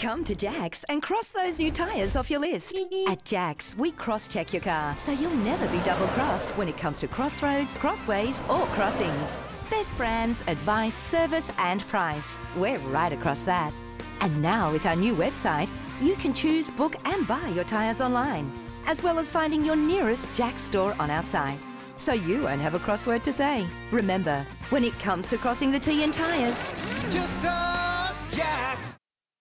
Come to JAX and cross those new tyres off your list. At JAX, we cross-check your car, so you'll never be double-crossed when it comes to crossroads, crossways or crossings. Best brands, advice, service and price. We're right across that. And now with our new website, you can choose, book and buy your tyres online, as well as finding your nearest JAX store on our site. So you won't have a crossword to say. Remember, when it comes to crossing the T in tyres, just us, JAX.